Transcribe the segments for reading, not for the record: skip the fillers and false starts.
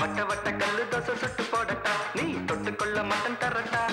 வட்ட வட்ட கல்லு தோசை சுட்டு போடட்டா நீ தொட்டுக்கொள்ள மட்டன் தரட்டா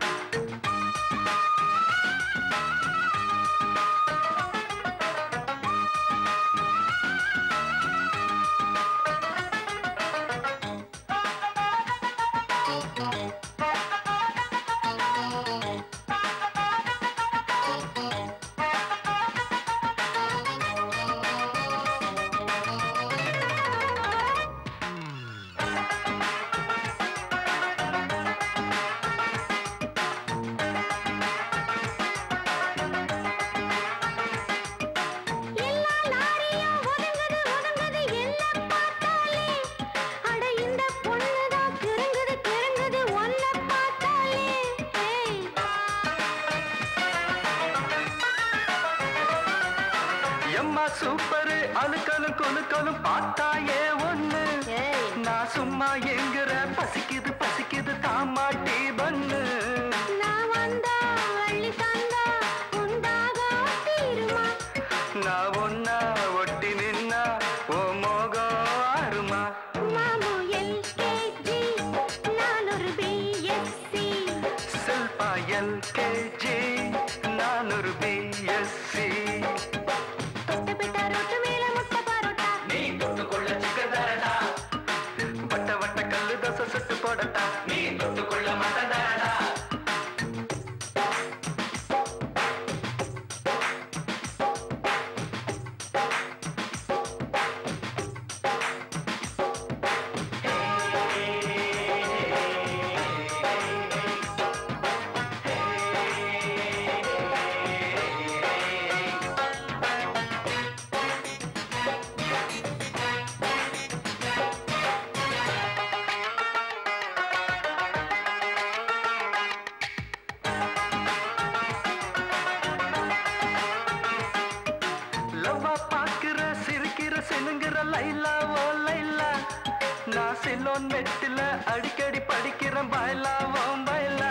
சூப்பரு அழுக்கலும் குலுக்கலும் பார்த்தாயே ஒண்ணு நான் சும்மா எங்குற பசிக்குது பசிக்குது தாமாட்டி பண்ணு நான் வந்தா வள்ளி தந்தா உண்டாக தீருமா நான் ஒன்னா ஒட்டி நின்னா ஓ மோகம் ஆறுமா மாமு எல்கேஜி நான் ஒரு பிஎஸ்சி செல்பா எல்கேஜி நான் ஒரு பிஎஸ்சி சுட்டு போடட்டா நீ தொட்டுக்கொள்ள மாட்டேன்டா நெட்டில அடிக்கடி படிக்கிறேன் பயலாவும் பயலா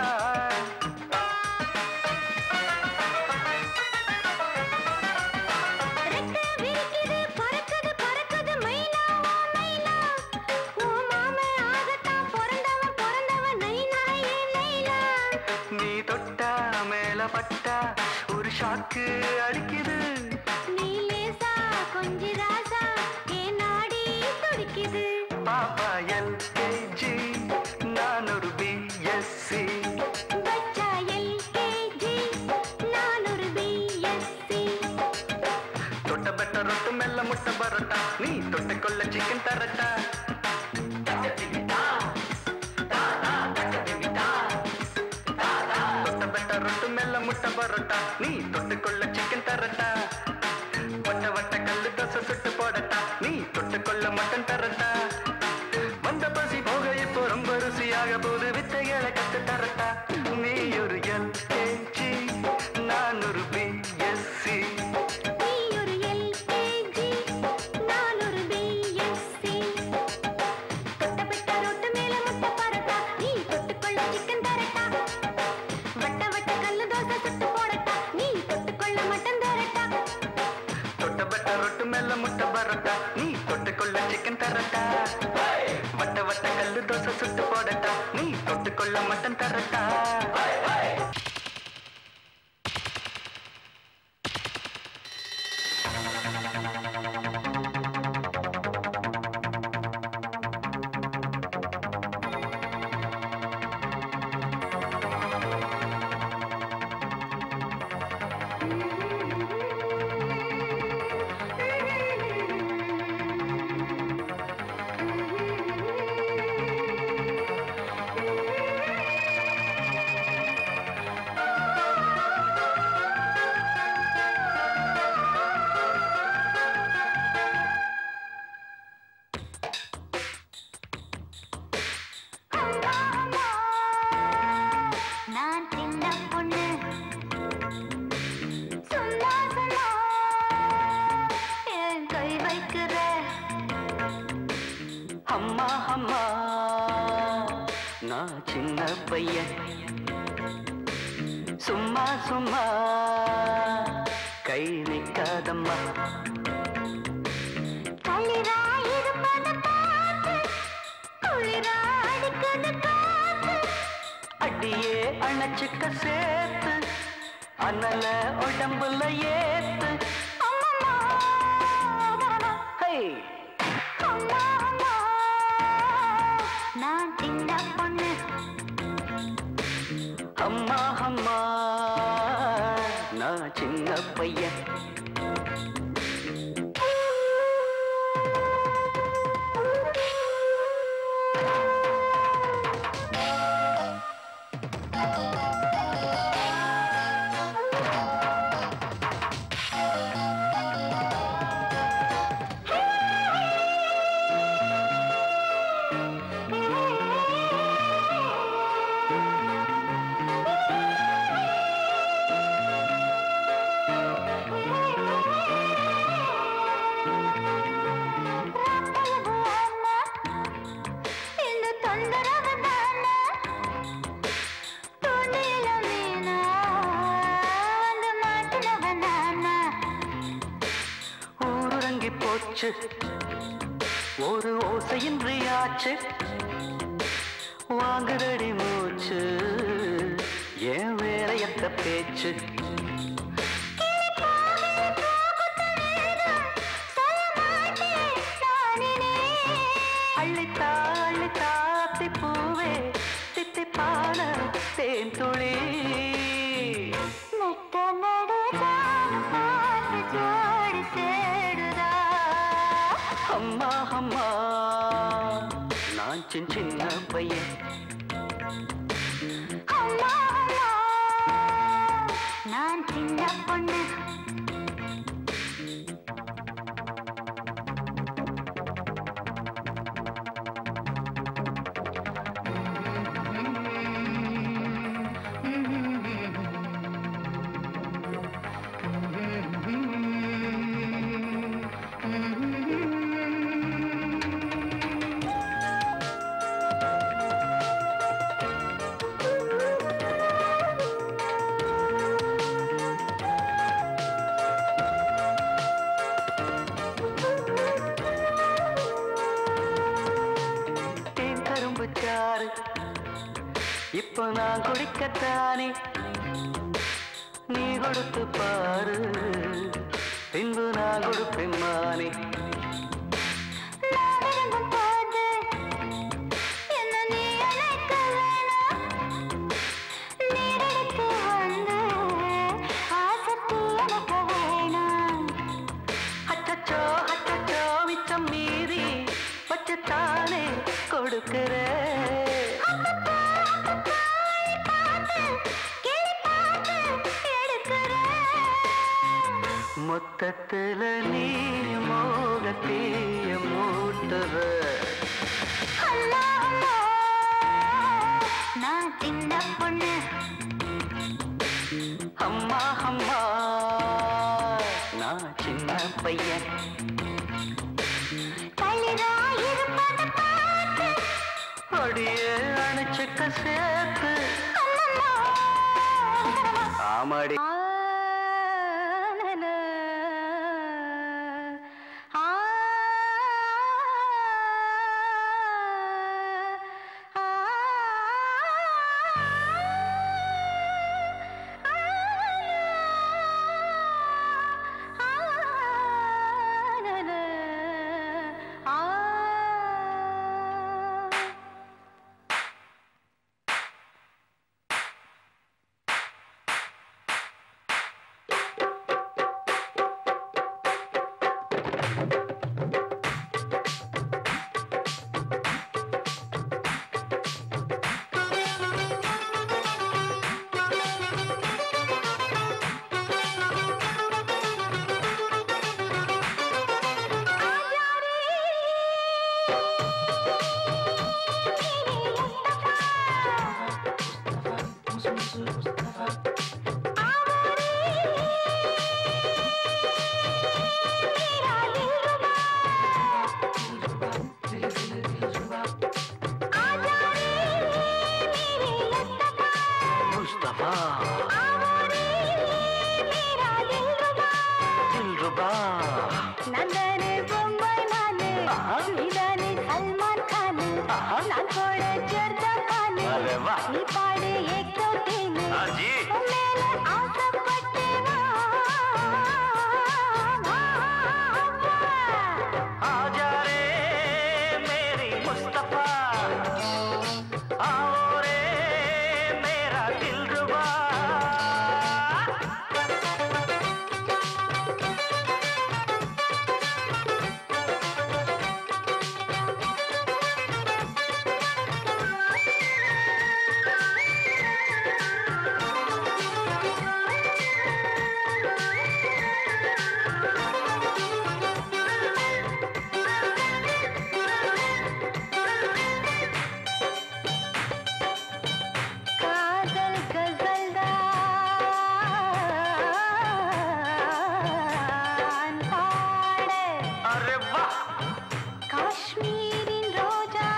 நீ தொட்டா மேல பட்டா ஒரு ஷாக்கு அடிக்குது நீ லேசா கொஞ்சி ராசா ஏன் நாடி துடிக்குது பாப்பா எல்கேஜி நான் ஒரு பிஎஸ்சி பச்சா எல்கேஜி நான் ஒரு பிஎஸ்சி தொட்ட பெட்ட ரொட்டு மெல்ல முட்டை பரோட்டா நீ தொட்டுக்கொள்ள சிக்கன் தரட்டா தொட்ட பெட்ட ரொட்டு மெல்ல முட்டை பரோட்டா நீ தொட்டுக்கொள்ள சிக்கன் தரட்டா வட்ட வட்ட கல்லு தோசை சுட்டு போடட்டா நீ தொட்டுக்கொள்ள மட்டன் தரட்டா வந்த பசி போக இப்போ ரொம்ப ருசியாக போது வித்தைகளை கத்து தரட்டா நீ ஒரு எல்கேஜி நான் ஒரு பிஎஸ்சி நீ ஒரு எல்கேஜி நான் ஒரு பிஎஸ்சி தொட்ட பெட்ட ரொட்டு மேல முட்டை பரோட்டா நீ தொட்டுக்கொள்ள சிக்கன் தரட்டா வட்ட வட்ட கல்லு தோசை சுட்டு போடட்டா நீ தொட்டுக்கொள்ள மட்டன் தரட்டா தொட்ட பெட்ட ரொட்டு மேல முட்டை பரோட்டா நீ தொட்டுக்கொள்ள சிக்கன் தரட்டா வட்ட வட்ட கல்லு தோசை சுட்டு போடட்டா நீ தொட்டுக்கொள்ள மட்டன் தரட்டா அம்மா அம்மா நான் சின்ன பையன் சும்மா சும்மா கை நிக்காதம்மா கலிராயிருப்பது பார்த்து அடியே அணைச்சுக்க சேர்த்து அனல உடம்புல ஏத்து நான் சின்ன பொண்ணு அம்மா அம்மா நான் சின்ன பையன் ஒரு ஓசையின்றி ஆச்சு வாங்குதடி மூச்சு ஏன் வேலையத்த பேச்சு அள்ளித்தா அள்ளித்தாத்தி பூவே தித்திப்பான தேன் துளி அம்மா அம்மா நான் சின்ன பையன் அம்மா நான் சின்ன பொண்ணு இப்போ நான் குடிக்கத்தானே நீ கொடுத்து பாரு பின்பு நான் கொடுப்பேன் மானே அச்சச்சோ அச்சச்சோ மிச்சம் மீறி வச்சுத்தானே கொடுக்கிற மொத்தத்துல நீ மோகத்தீய மூட்டுற நான் சின்ன பொண்ணு அம்மா அம்மா நான் சின்ன பையன் அடியே அணைச்சுக்க சேர்த்து ஆமாடி நான் போட ஜர்தா பானு अरे वाह நீ பாடு एक दो तीन हाँ जी மேல ஆசைப்பட்டு आजा रे मेरी मुस्तफा आओ रे मेरा दिलरुबा காதல் கசல் தான் பாட अरे वाह காஷ்மீரின் ரோஜா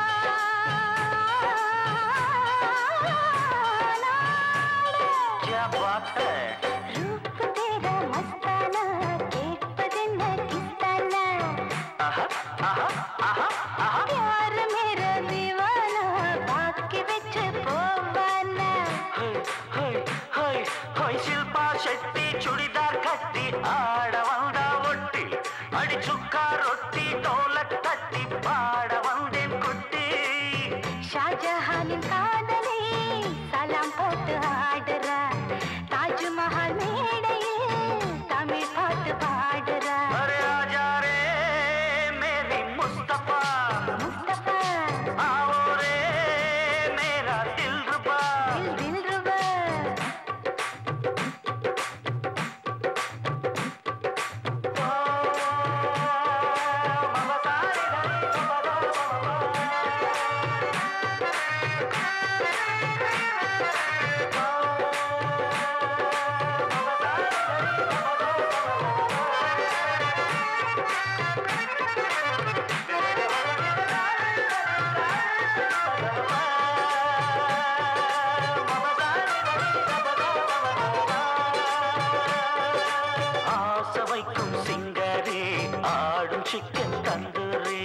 क्या बात है रूप तेरा मस्ताना கேட்பதென்ன கிஸ்தானா आहा आहा आहा आहा प्यार मेरा दीवाना बाकी बिच போவானா हाय हाय हाय हाय शिल्पा शेट्टी चूड़ीदार कट्टी आड़ वंदा ओट्टी अड़ी चुक्का रोटी ढोलक तट्टी पाड़ वंदे कुट्टी ஷாஜஹானின் காதலே சலாம் போட்டு ஆடுறா தாஜ்மஹால் மேடையில் தமிழ் பாட்டு பாடுறா अरे आजा रे मेरी मुस्तफा முஸ்தபா आओ रे मेरा दिलरुबा दिल रुबा ஆசவைக்கும் சிங்கரே ஆடும் சிக்கன் தந்தூரி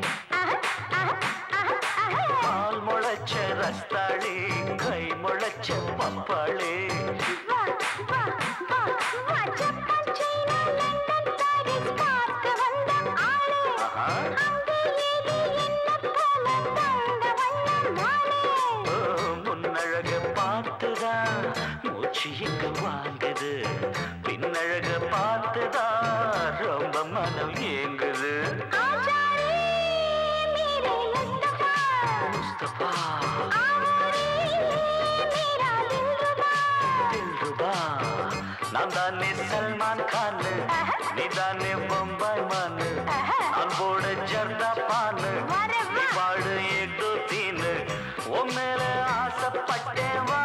பால் முளைச்ச ரஸ்தாளி கை முளைச்ச பப்பாளி வா வா வா வா ஜப்பான் சைனா லண்டன் பாரிஸ் பார்க்க வந்த ஆளே ஆஹா. அங்கே ஏது என்ன போல தந்த வண்ணம் நானே ஓ, முன்னழக பார்த்துதான் மூச்சு இங்க வாங்குது பின்னழக பார்த்துதான் ரொம்ப மனம் ஏங்குது आजा रे मेरे मुस्तफा முஸ்தபா आओ रे मेरा दिलरुबा தில்ருபா நான் தானே சல்மான் கான் நீ தானே பம்பாய் மான் நான் போட ஜர்தா பான் वारे நீ वाह பாடு एक दो तीन உன் மேல ஆசைப்பட்டேன் வா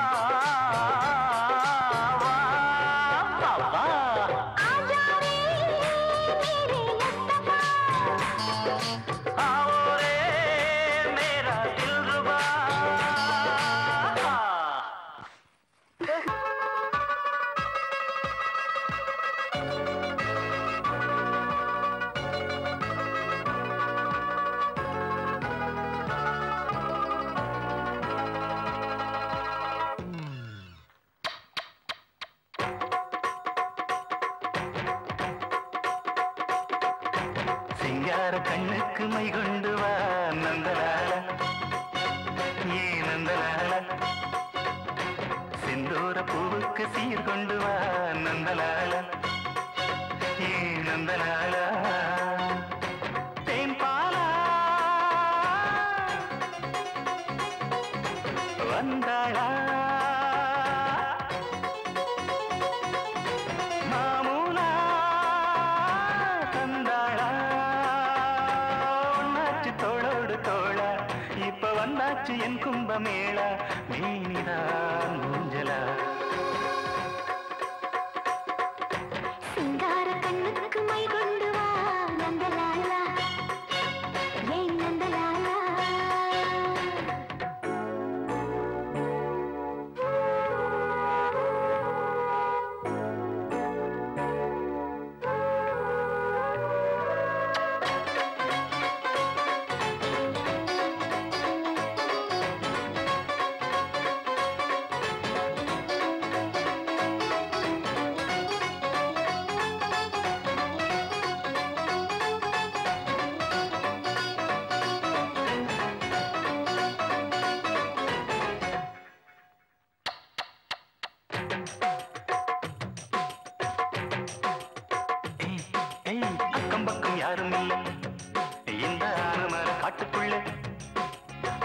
வா பாப்பா आजा रे मेरे मुस्तफा आओ रे मेरा दिलरुबा சிங்கார கண்ணுக்கு மை கொண்டு வா நந்தலால ஏ நந்தலால செந்தூர பூவுக்கு சீர் கொண்டு வா நந்தலால ஏ நந்தலால தேன் பாலா வந்தாளா மாமூலா தந்தாளா ஒன்னாச்சு தோளோடு தோளா இப்ப வந்தாச்சு என் கும்பமேளா மேனிதான் ஊஞ்சலா சிங்கார கண்ணுக்கு மை கொண்டு வா நந்தலாலா ஏன் நந்தலாலா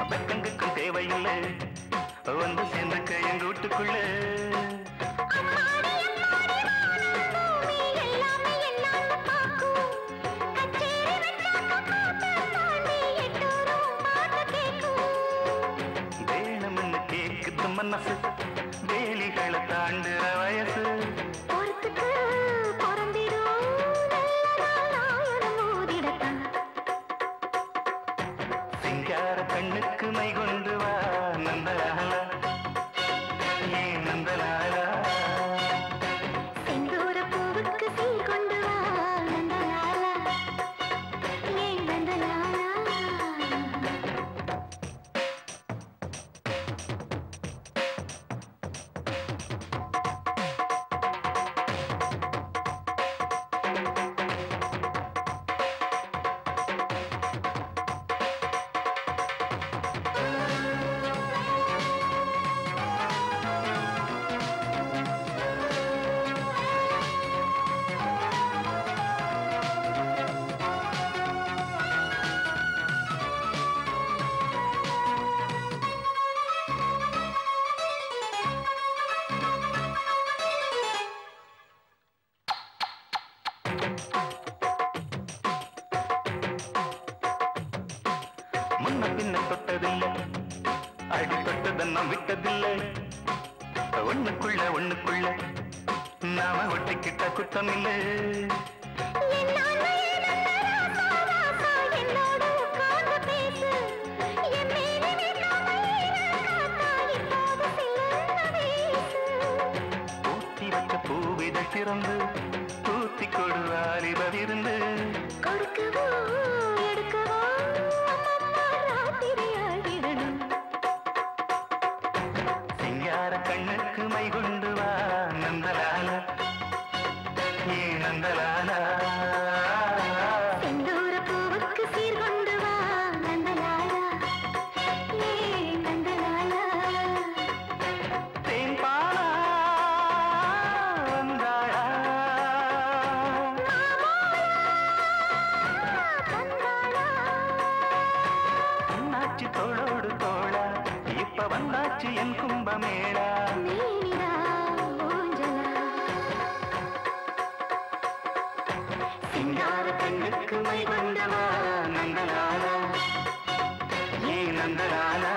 வெக்கங்குக்கும் தேவையில்லை வந்து சேர்ந்துக்க எங்க வீட்டுக்குள்ள வேணும்னு கேக்குது மனசு வேலிகளை தாண்டுற வயசு சிங்கார கண்ணுக்கு மை கொண்டு வா நந்தலாலா ஏன் நந்தலாலா செந்தூர பூவுக்கு சீர் கொண்டு வா நந்தலாலா ஏன் நந்தலாலா முன்ன பின்ன தொட்டதில்லை அடி தொட்டதன்னம் விட்டதில்லை ஒண்ணுக்குள்ள நாம ஒட்டிக்கிட்ட குத்தமில்லை ஊத்தி வச்ச பூவிதை திறந்து ஊத்தி கொடுவாரி பதிருந்து கொடுக்கவோ எடுக்கவோ ராத்திரியாகிடணும் சிங்கார கண்ணுக்கு மை கொண்டு வா நந்தலாலா ஏ நந்தலாலா செந்தூர பூவுக்கு சீர் கொண்டு வா நந்தலாலா ஏ நந்தலாலா தேன்பாலா வந்தாளா அண்ணாச்சி தோளோடு தோளா இப்ப வந்தாச்சு என் கும்பமேளா நீனிடா ஊஞ்சலா சிங்கார கண்ணுக்கு மை கொண்டு வா நந்தலாலா ஏ நந்தலாலா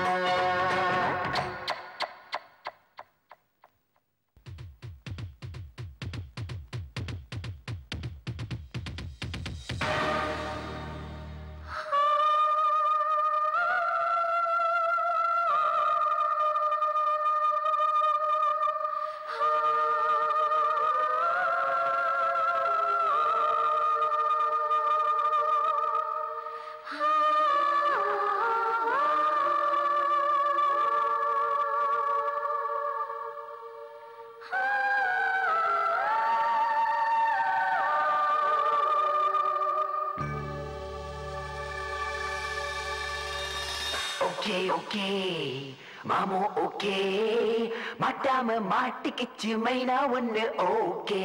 ஓகே ஓகே மாமோ ஓகே மாட்டாம மாட்டிக்கிச்சு மைனா ஒண்ணு ஓகே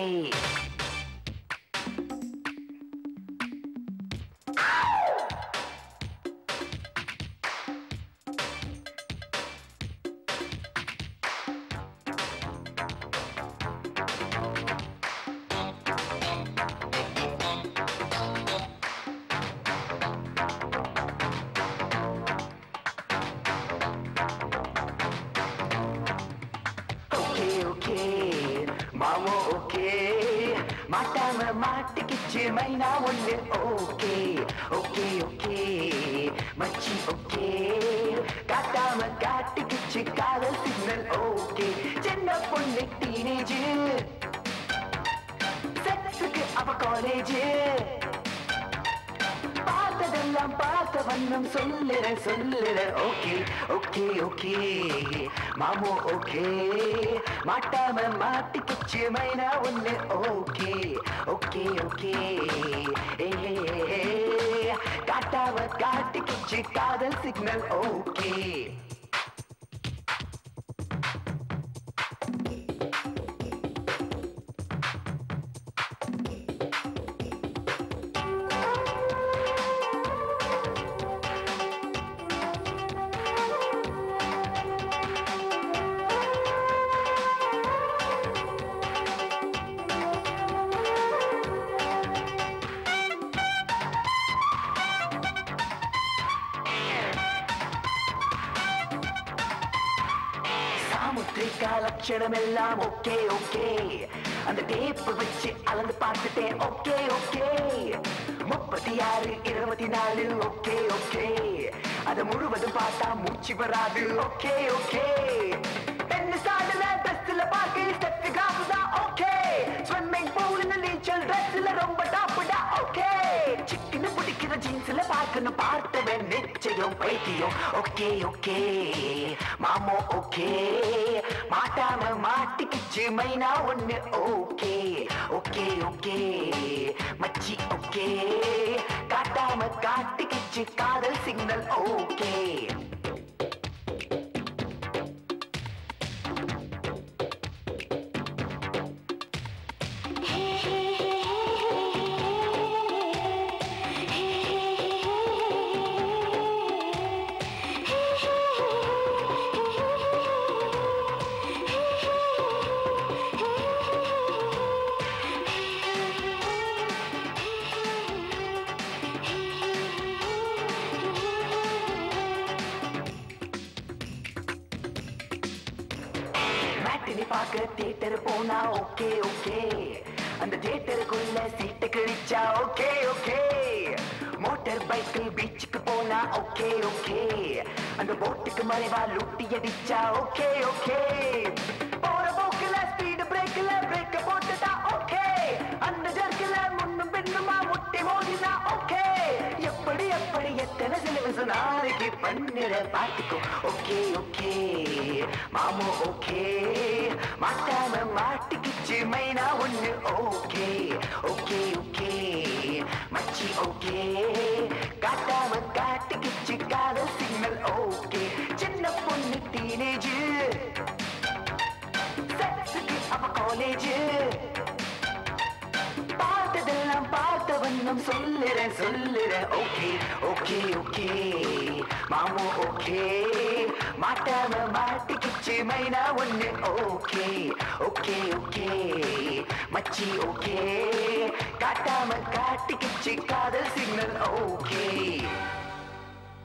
மாமோ ஓகே மாட்டாம மாட்டிக்கிச்சு மைனா ஒண்ணு ஓகே ஓகே ஓகே மச்சி ஓகே காட்டாம காட்டிக்கிச்சு காதல் சிக்னல் ஓகே சின்ன பொண்ணு டீனேஜ் செக்ஸுக்கு அவ காலேஜ் பார்த்ததெல்லாம் பார்த்த வண்ணம் சொல்லுற ஓகே ஓகே ஓகே மாமோ ஓகே மாட்டாம மாட்டிக்கிச்சு மைனா ஒண்ணு ஓகே ஓகே ஓகே காட்டாம காட்டிக்கிச்சு காதல் சிக்னல் ஓகே பூத்திரிக்கா லட்சணம் எல்லாம் ஓகே ஓகே அந்த டேப்பு வச்சு அளந்து பார்த்துட்டேன் ஓகே ஓகே 36 24 ஓகே ஓகே அது முழுவதும் பார்த்தா மூச்சு வராது ஓகே ஓகே என்ன சாடுல ட்ரெஸ்ல பார்க்க ஸ்டெப் கிராஃப் தான் ஓகே ஸ்விம்மிங் பூல்ல நீச்சல் ட்ரெஸ்ல ரொம்ப டாப்டா ஓகே சிக்கன பிடிக்கிற ஜீன்ஸ்ல பார்க்கணும் பார்த்தவன் நிச்சயம் பைத்தியம் ஓகே ஓகே மாமோ ஓகே மாட்டாம மாட்டிக்கிச்சு மைனா ஒண்ணு ஓகே ஓகே ஓகே மச்சி ஓகே காட்டாம காட்டிக்கிச்சு காதல் சிக்னல் ஓகே பார்க்க தியேட்டர் போனா ஓகே ஓகே அந்த தியேட்டருக்குள்ள சீட்டு கிழிச்சா ஓகே ஓகே மோட்டார் பைக்கில் பீச்சுக்கு போனா ஓகே ஓகே அந்த போட்டுக்கு மறைவா லூட்டி அடிச்சா ஓகே ஓகே போற போக்குல ஸ்பீடு பிரேக்ல பிரேக்க போட்டுட்டா ஓகே அந்த ஜர்க்கில முன்னும் பின்னுமா முட்டி மோதினா ஓகே எப்படி எப்படி எத்தனை செலவு நாளைக்கு பண்ணிட பார்த்துக்கோ ஓகே ஓகே மாமோ ஓகே மாட்டாம மாட்டிக்கிச்சு மைனா ஒண்ணு ஓகே ஓகே ஓகே மச்சி ஓகே காட்டாம காட்டிக்கிச்சு காதல் சிக்னல் ஓகே சின்ன பொண்ணு டீனேஜ் செக்ஸுக்கு அவ காலேஜ் பார்த்ததெல்லாம் பார்த்த வண்ணம் சொல்லுறேன் சொல்லுறேன் ஓகே ஓகே ஓகே மாமோ ஓகே மாட்டாம மாட்டிக்கிச்சு மைனா ஒண்ணு ஓகே ஓகே ஓகே மச்சி ஓகே காட்டாம காட்டிக்கிச்சு காதல் சிக்னல் ஓகே